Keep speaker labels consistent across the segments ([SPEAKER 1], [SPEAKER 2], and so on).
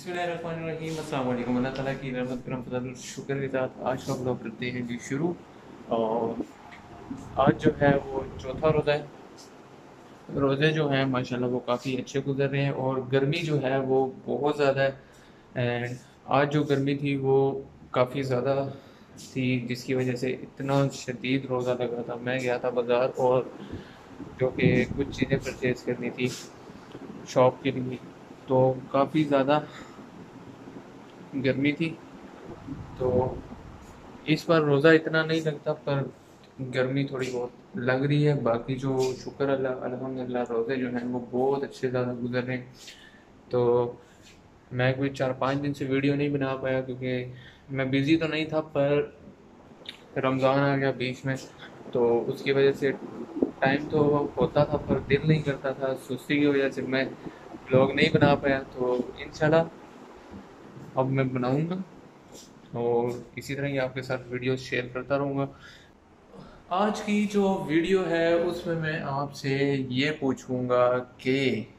[SPEAKER 1] बिस्मिल्लाहिर्रहमानिर्रहीम। अस्सलाम वालेकुम। अल्लाह ताला की रहमत करम फज़ल शुक्र के साथ आज का ब्लॉग करते हैं जी शुरू। और आज जो है वो चौथा रोज़ा है। रोज़े जो हैं माशाल्लाह वो काफ़ी अच्छे गुजर रहे हैं और गर्मी जो है वो बहुत ज़्यादा है। एंड आज जो गर्मी थी वो काफ़ी ज़्यादा थी, जिसकी वजह से इतना शदीद रोज़ा लगा था। मैं गया था बाज़ार और जो कि कुछ चीज़ें परचेज़ करनी थी शॉप के लिए, तो काफ़ी ज़्यादा गर्मी थी। तो इस बार रोज़ा इतना नहीं लगता, पर गर्मी थोड़ी बहुत लग रही है। बाकी जो शुक्र अल्लाह अल्हम्दुलिल्लाह रोज़े जो हैं वो बहुत अच्छे ज़्यादा गुजर रहे हैं। तो मैं कोई 4-5 दिन से वीडियो नहीं बना पाया क्योंकि मैं बिज़ी तो नहीं था, पर रमज़ान आ गया बीच में, तो उसकी वजह से टाइम तो होता था पर दिल नहीं करता था। सुस्ती की वजह से मैं ब्लॉग नहीं बना पाया। तो इंशाल्लाह अब मैं बनाऊँगा और इसी तरह ही आपके साथ वीडियो शेयर करता रहूँगा। आज की जो वीडियो है उसमें मैं आपसे ये पूछूंगा कि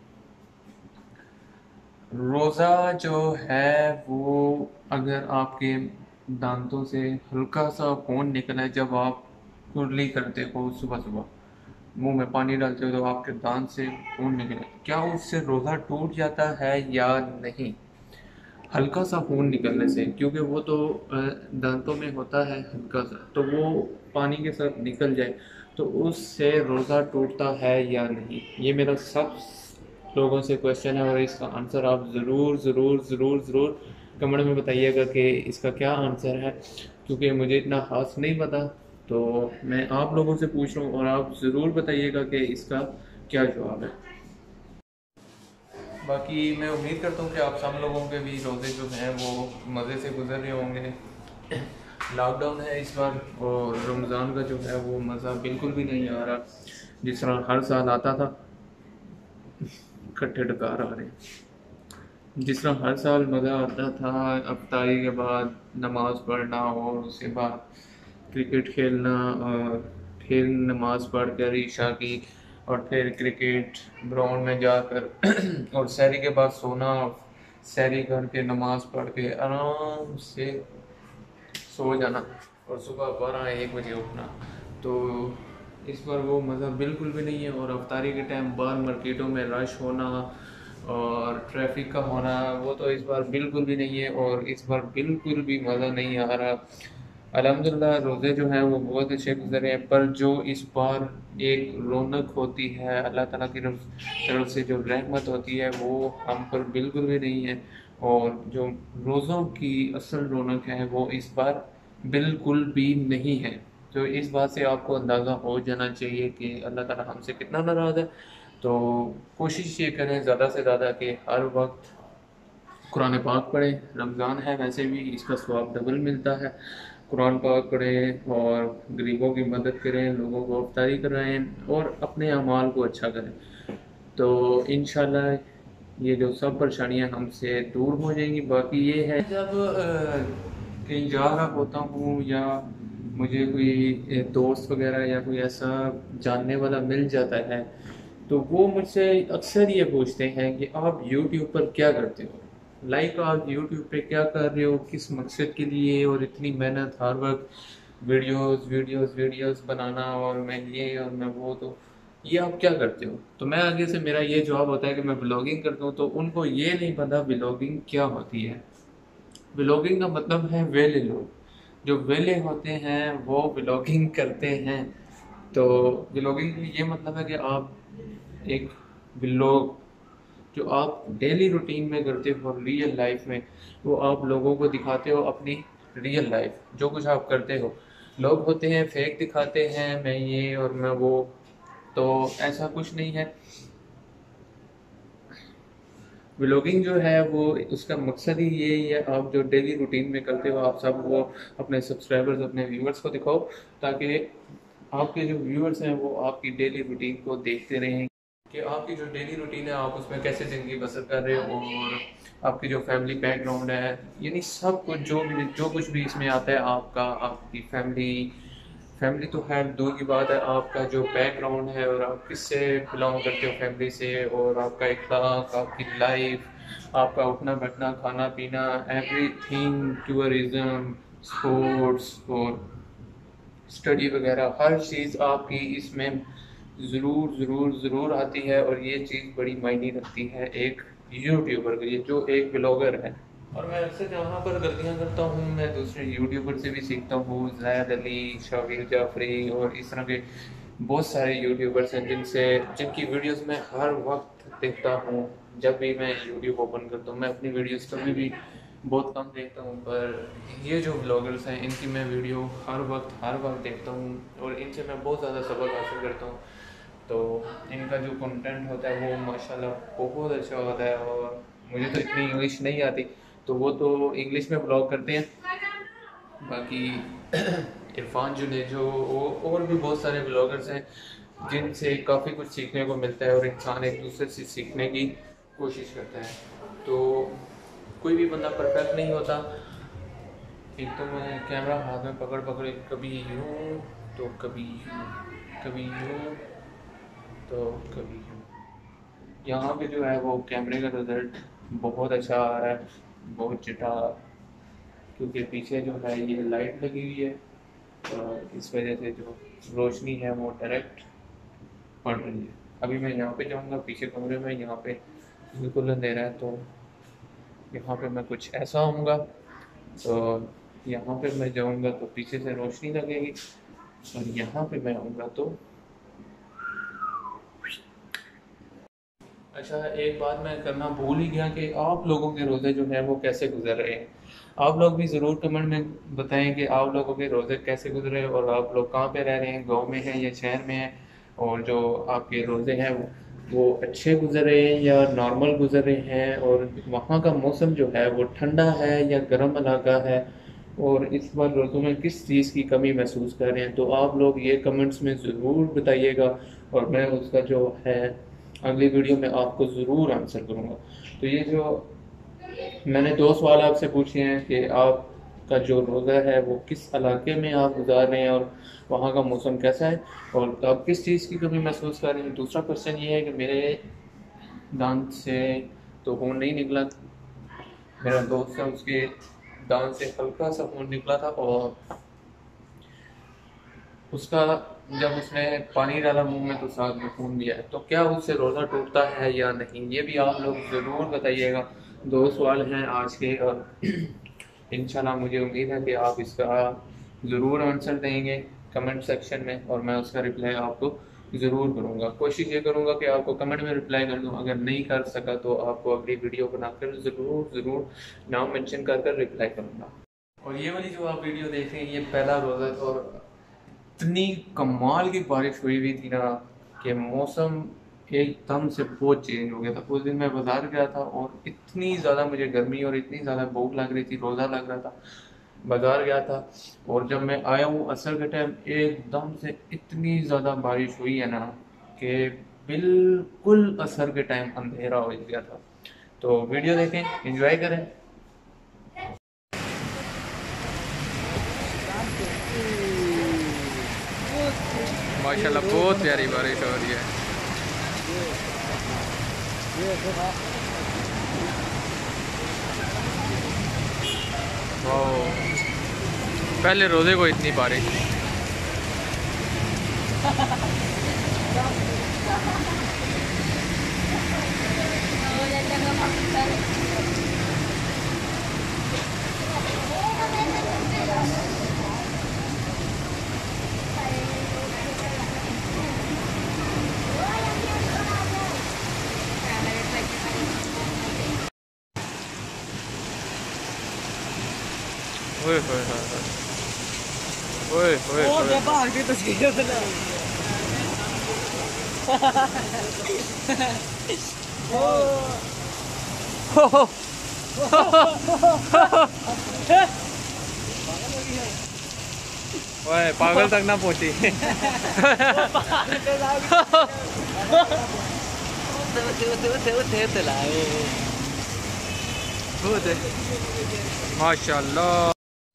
[SPEAKER 1] रोज़ा जो है वो अगर आपके दांतों से हल्का सा खून निकला है, जब आप कुरली करते हो सुबह सुबह मुंह में पानी डालते हो तो आपके दांत से खून निकले, क्या उससे रोज़ा टूट जाता है या नहीं? हल्का सा खून निकलने से, क्योंकि वो तो दांतों में होता है हल्का सा, तो वो पानी के साथ निकल जाए तो उससे रोज़ा टूटता है या नहीं? ये मेरा सब लोगों से क्वेश्चन है और इसका आंसर आप ज़रूर ज़रूर ज़रूर ज़रूर कमेंट में बताइएगा कि इसका क्या आंसर है, क्योंकि मुझे इतना ख़ास नहीं पता। तो मैं आप लोगों से पूछ रहा हूँ और आप ज़रूर बताइएगा कि इसका क्या जवाब है। बाकी मैं उम्मीद करता हूँ कि आप सब लोगों के भी रोज़े जो हैं वो मज़े से गुजर रहे होंगे। लॉकडाउन है इस बार और रमज़ान का जो है वो मज़ा बिल्कुल भी नहीं आ रहा जिस तरह हर साल आता था। इकट्ठे डकार आ रहे हैं। जिस तरह हर साल मज़ा आता था अफ्तारी के बाद नमाज़ पढ़ना और उसके बाद क्रिकेट खेलना, और फिर नमाज़ पढ़ कर ईशा की और फिर क्रिकेट ग्राउंड में जाकर और सहरी के बाद सोना, सहरी करके नमाज़ पढ़ के आराम से सो जाना और सुबह 12-1 बजे उठना। तो इस बार वो मज़ा बिल्कुल भी नहीं है और अफ्तारी के टाइम बाहर मार्केटों में रश होना और ट्रैफिक का होना वो तो इस बार बिल्कुल भी नहीं है और इस बार बिल्कुल भी मज़ा नहीं आ रहा। अल्हम्दुलिल्लाह रोज़े जो हैं वो बहुत अच्छे गुजरे हैं, पर जो इस बार एक रौनक होती है अल्लाह ताला की तरफ से जो रहमत होती है वो हम पर बिल्कुल भी नहीं है। और जो रोज़ों की असल रौनक है वो इस बार बिल्कुल भी नहीं है। तो इस बात से आपको अंदाज़ा हो जाना चाहिए कि अल्लाह ताला हमसे कितना नाराज़ है। तो कोशिश ये करें ज़्यादा से ज़्यादा कि हर वक्त कुरान पाक पढ़ें। रमज़ान है वैसे भी इसका स्वाब डबल मिलता है। कुरान पाक पढ़ें और गरीबों की मदद करें, लोगों को अफ्तारी कराएं और अपने अमाल को अच्छा करें। तो इंशाल्लाह ये जो सब परेशानियां हमसे दूर हो जाएंगी। बाकी ये है जब कहीं जा रहा होता हूँ या मुझे कोई दोस्त वगैरह या कोई ऐसा जानने वाला मिल जाता है तो वो मुझसे अक्सर ये पूछते हैं कि आप यूट्यूब पर क्या करते हो, लाइक आप यूट्यूब पे क्या कर रहे हो, किस मकसद के लिए, और इतनी मेहनत हर वक्त वीडियोस वीडियोस वीडियोस बनाना और मैं ये और मैं वो, तो ये आप क्या करते हो? तो मैं आगे से मेरा ये जवाब होता है कि मैं ब्लॉगिंग करता हूँ। तो उनको ये नहीं पता ब्लॉगिंग क्या होती है। ब्लॉगिंग का मतलब है वेले लोग, जो वेले होते हैं वो ब्लॉगिंग करते हैं। तो ब्लॉगिंग में ये मतलब है कि आप एक ब्लॉग जो आप डेली रूटीन में करते हो रियल लाइफ में, वो आप लोगों को दिखाते हो अपनी रियल लाइफ, जो कुछ आप करते हो। लोग होते हैं फेक दिखाते हैं मैं ये और मैं वो, तो ऐसा कुछ नहीं है। व्लॉगिंग जो है वो उसका मकसद ही ये है, आप जो डेली रूटीन में करते हो आप सब वो अपने सब्सक्राइबर्स अपने व्यूअर्स को दिखाओ, ताकि आपके जो व्यूअर्स हैं वो आपकी डेली रूटीन को देखते रहें कि आपकी जो डेली रूटीन है आप उसमें कैसे ज़िंदगी बसर कर रहे हो और आपकी जो फैमिली बैकग्राउंड है, यानी सब कुछ जो कुछ भी इसमें आता है आपका, आपकी फैमिली, फैमिली तो खैर दूर की बात है, आपका जो बैकग्राउंड है और आप किससे बिलोंग करते हो फैमिली से, और आपका इखलाक, आपकी लाइफ, आपका उठना बैठना, खाना पीना, एवरीथिंग, टूरिज्म, स्पोर्ट्स और स्टडी वगैरह, हर चीज़ आपकी इसमें ज़रूर ज़रूर ज़रूर आती है। और ये चीज़ बड़ी मायने रखती है एक यूट्यूबर के लिए जो एक ब्लॉगर है। और मैं अक्सर जहाँ पर गलतियाँ करता हूँ मैं दूसरे यूट्यूबर से भी सीखता हूँ। ज़ैद अली, शाबिर जाफरी और इस तरह के बहुत सारे यूट्यूबर्स हैं जिनकी वीडियोस मैं हर वक्त देखता हूँ। जब भी मैं यूट्यूब ओपन करता हूँ, मैं अपनी वीडियोस कभी भी बहुत कम देखता हूँ, पर ये जो ब्लॉगर्स हैं इनकी मैं वीडियो हर वक्त देखता हूँ और इनसे मैं बहुत ज़्यादा सबक हासिल करता हूँ। तो इनका जो कंटेंट होता है वो माशाल्लाह बहुत अच्छा होता है। और मुझे तो इतनी इंग्लिश नहीं आती, तो वो तो इंग्लिश में ब्लॉग करते हैं। बाकी इरफान जुनेजो और भी बहुत सारे ब्लॉगर्स हैं जिनसे काफ़ी कुछ सीखने को मिलता है और इंसान एक दूसरे से सीखने की कोशिश करता है। तो कोई भी बंदा परफेक्ट नहीं होता। एक तो मैं कैमरा हाथ में पकड़ पकड़ कभी यूँ तो कभी यूँ, कभी यूँ तो कभी यूँ। यहाँ पे जो है वो कैमरे का रिजल्ट बहुत अच्छा आ रहा है, बहुत चिटा, क्योंकि पीछे जो है ये लाइट लगी हुई है और इस वजह से जो रोशनी है वो डायरेक्ट पड़ रही है। अभी मैं यहाँ पे जाऊँगा पीछे कमरे में, यहाँ पे बिल्कुल अंधेरा है, तो यहाँ पे मैं कुछ ऐसा आऊँगा तो यहाँ पे मैं जाऊँगा तो पीछे से रोशनी लगेगी और यहाँ पे मैं आऊँगा तो अच्छा। एक बात मैं करना भूल ही गया कि आप लोगों के रोज़े जो हैं वो कैसे गुजर रहे हैं। आप लोग भी ज़रूर कमेंट में बताएं कि आप लोगों के रोज़े कैसे गुजरे हैं और आप लोग कहाँ पे रह रहे हैं, गांव में हैं या शहर में हैं। और जो आपके रोज़े हैं वो अच्छे गुजर रहे हैं या नॉर्मल गुजर रहे हैं, और वहाँ का मौसम जो है वो ठंडा है या गर्म इलाका है, और इस बार रोज़ों में किस चीज़ की कमी महसूस कर रहे हैं। तो आप लोग ये कमेंट्स में ज़रूर बताइएगा और मैं उसका जो है अगली वीडियो में आपको ज़रूर आंसर करूँगा। तो ये जो मैंने दो सवाल आपसे पूछे हैं कि आपका जो रोज़ा है वो किस इलाके में आप गुजार रहे हैं और वहाँ का मौसम कैसा है और आप किस चीज़ की कमी महसूस कर रहे हैं। दूसरा क्वेश्चन ये है कि मेरे दांत से तो खून नहीं निकला, मेरा दोस्त है उसके दांत से हल्का सा खून निकला था और उसका जब उसने पानी डाला मुंह में तो साथ में खून भी आया। तो क्या उससे रोज़ा टूटता है या नहीं, ये भी आप लोग ज़रूर बताइएगा। दो सवाल हैं आज के और इंशाल्लाह मुझे उम्मीद है कि आप इसका ज़रूर आंसर देंगे कमेंट सेक्शन में और मैं उसका रिप्लाई आपको ज़रूर करूँगा। कोशिश ये करूँगा कि आपको कमेंट में रिप्लाई कर दूँ, अगर नहीं कर सका तो आपको अगली वीडियो बनाकर ज़रूर नाम मेंशन कर रिप्लाई करूँगा। और ये वाली जो आप वीडियो देख रहे हैं ये पहला रोज़ा था और इतनी कमाल की बारिश हुई हुई थी ना कि मौसम एकदम से बहुत चेंज हो गया था। उस दिन मैं बाजार गया था और इतनी ज़्यादा मुझे गर्मी और इतनी ज़्यादा भूख लग रही थी, रोज़ा लग रहा था, बाजार गया था और जब मैं आया हूँ असर के टाइम एकदम से इतनी ज़्यादा बारिश हुई है ना कि बिल्कुल असर के टाइम अंधेरा हो गया था। तो वीडियो देखें, एंजॉय करें। माशाल्लाह बहुत प्यारी बारिश हो रही है। वाह, पहले रोजे को इतनी बारिश। ओए होए होए होए ओए भाग की तस्वीर बना। ओए पागल तक ना पहुंची। माशाल्लाह।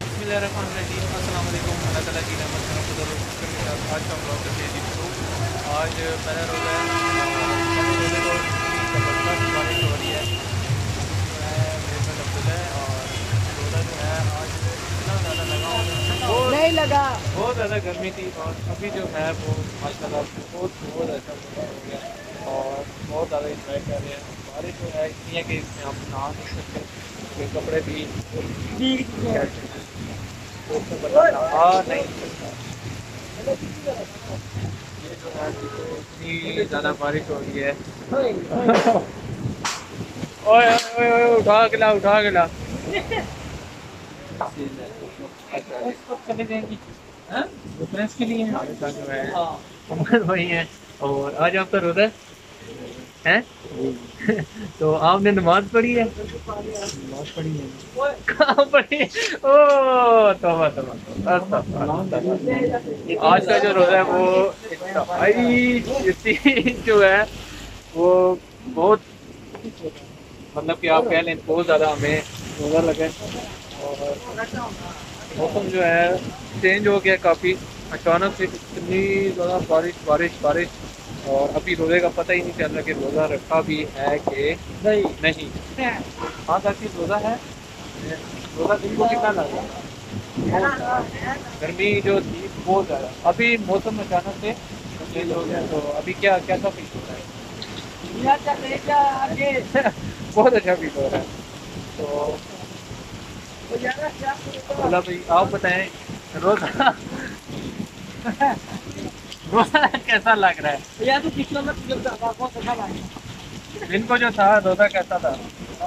[SPEAKER 1] आज का ब्लॉग करके आज पहला रोज़ा है, बारिश हो रही है ज़्यादा गर्मी थी और अभी जो है वो माशाल्लाह बहुत अच्छा मौसम हो गया और बहुत ज़्यादा इंजॉय कर रहे हैं। बारिश जो है इतनी है कि इसमें हम नहा नहीं सकते क्योंकि कपड़े भी तो उसमें बंदा नहा नहीं सकता। ये जो है इतनी ज़्यादा बारिश हो रही है। ओए ओए ओए ओए, उठा के ला चले जाएंगी फ्रेंड्स के लिए हमारे साथ जो है अमर भाई हैं और आज आपका रोज़ा है तो आपने नमाज पढ़ी है? नमाज पढ़ी है कहाँ पढ़ी ओ तौबा तौबा आज का जो रोज़ा है वो भाई जो है वो बहुत मतलब कि आप कह लें बहुत ज़्यादा हमें रोज़ा लगे और मौसम जो है चेंज हो गया काफ़ी अचानक से इतनी ज़्यादा बारिश और अभी रोज़े का पता ही नहीं चल रहा कि रोज़ा रखा भी है कि नहीं। हाँ ताकि रोज़ा है रोज़ा दिन को कितना लगा गर्मी जो थी बहुत ज़्यादा अभी मौसम अचानक से चेंज हो गया तो अभी क्या कैसा फील हो रहा है? बहुत अच्छा फील हो रहा है तो बोला भाई आप बताएं रोज़ा रोज़ा कैसा लग रहा है? यार तो पिछला मत बहुत अच्छा लगा दिन को जो था रोज़ा कैसा था?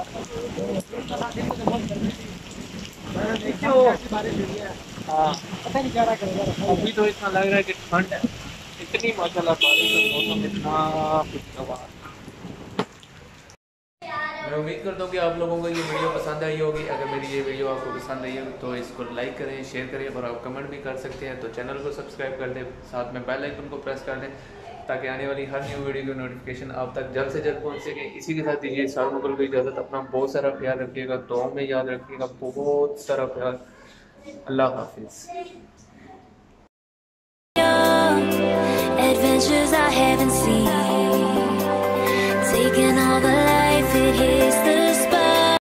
[SPEAKER 1] हाँ पता नहीं क्या करेगा अभी तो इतना लग रहा है कि ठंड है इतनी माशाल्लाह बारिश मौसम इतना खुशगवार। मैं उम्मीद करता हूँ कि आप लोगों को ये वीडियो पसंद आई होगी। अगर मेरी ये वीडियो आपको पसंद आई होगी तो इसको लाइक करें शेयर करें और आप कमेंट भी कर सकते हैं तो चैनल को सब्सक्राइब कर दें साथ में बेल आइकन को प्रेस कर दें ताकि आने वाली हर न्यू वीडियो की नोटिफिकेशन आप तक जल्द से जल्द पहुँच सके। इसी के साथ दीजिए साल मुगल को इजाज़त। अपना बहुत सारा ख्याल रखिएगा दुआ में याद रखिएगा बहुत सारा ख्याल। अल्लाह हाफिज़।
[SPEAKER 2] Adventures I haven't seen.